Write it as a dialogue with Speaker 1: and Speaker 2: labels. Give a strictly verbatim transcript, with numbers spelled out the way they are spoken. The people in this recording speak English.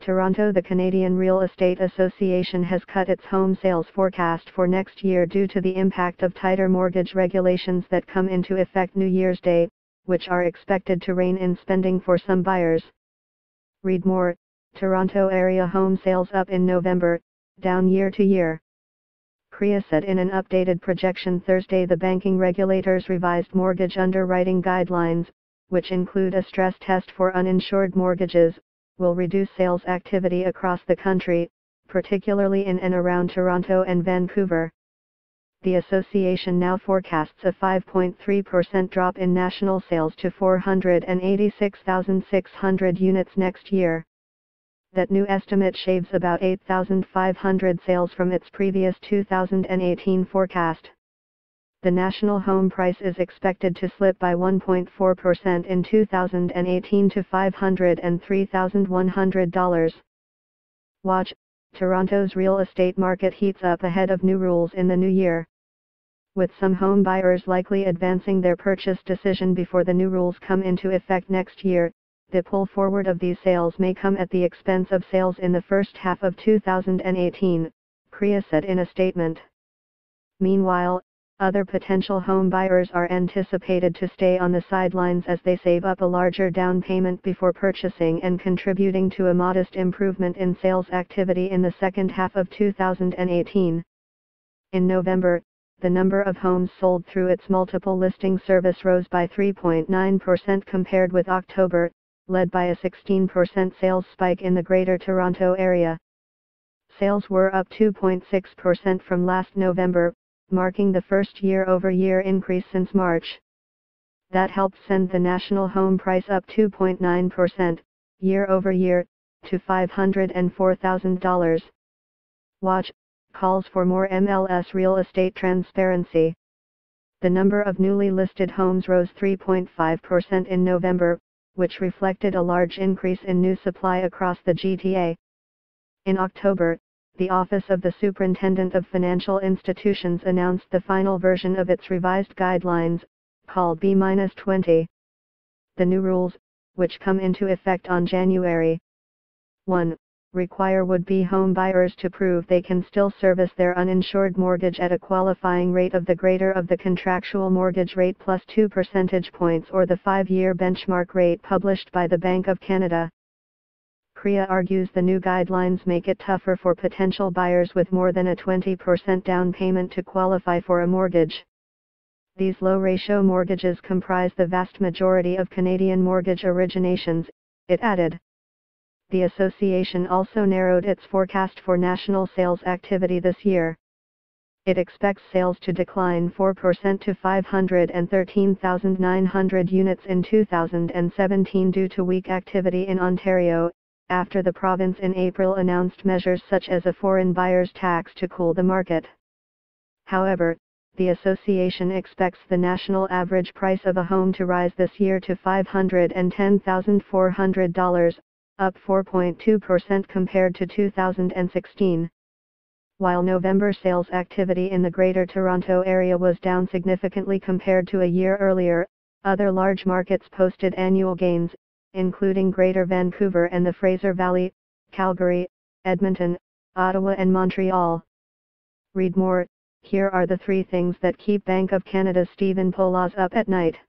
Speaker 1: Toronto. The Canadian Real Estate Association has cut its home sales forecast for next year due to the impact of tighter mortgage regulations that come into effect New Year's Day, which are expected to rein in spending for some buyers. Read more. Toronto area home sales up in November, down year to year. C R E A said in an updated projection Thursday the banking regulators revised mortgage underwriting guidelines, which include a stress test for uninsured mortgages, will reduce sales activity across the country, particularly in and around Toronto and Vancouver. The association now forecasts a five point three percent drop in national sales to four hundred eighty-six thousand six hundred units next year. That new estimate shaves about eight thousand five hundred sales from its previous two thousand eighteen forecast. The national home price is expected to slip by one point four percent in two thousand eighteen to five hundred three thousand one hundred dollars. Watch, Toronto's real estate market heats up ahead of new rules in the new year. With some home buyers likely advancing their purchase decision before the new rules come into effect next year, the pull forward of these sales may come at the expense of sales in the first half of two thousand eighteen, C R E A said in a statement. Meanwhile, other potential home buyers are anticipated to stay on the sidelines as they save up a larger down payment before purchasing and contributing to a modest improvement in sales activity in the second half of two thousand eighteen. In November, the number of homes sold through its multiple listing service rose by three point nine percent compared with October, led by a sixteen percent sales spike in the Greater Toronto Area. Sales were up two point six percent from last November, marking the first year-over-year increase since March. That helped send the national home price up two point nine percent, year-over-year, to five hundred four thousand dollars. Watch, calls for more M L S real estate transparency. The number of newly listed homes rose three point five percent in November, which reflected a large increase in new supply across the G T A. In October, the Office of the Superintendent of Financial Institutions announced the final version of its revised guidelines, called B twenty. The new rules, which come into effect on January first, require would-be home buyers to prove they can still service their uninsured mortgage at a qualifying rate of the greater of the contractual mortgage rate plus two percentage points or the five-year benchmark rate published by the Bank of Canada. C R E A argues the new guidelines make it tougher for potential buyers with more than a twenty percent down payment to qualify for a mortgage. These low-ratio mortgages comprise the vast majority of Canadian mortgage originations, it added. The association also narrowed its forecast for national sales activity this year. It expects sales to decline four percent to five hundred thirteen thousand nine hundred units in two thousand seventeen due to weak activity in Ontario, after the province in April announced measures such as a foreign buyer's tax to cool the market. However, the association expects the national average price of a home to rise this year to five hundred ten thousand four hundred dollars, up four point two percent compared to two thousand sixteen. While November sales activity in the Greater Toronto Area was down significantly compared to a year earlier, other large markets posted annual gains, including Greater Vancouver and the Fraser Valley, Calgary, Edmonton, Ottawa and Montreal. Read more. Here are the three things that keep Bank of Canada's Stephen Poloz up at night.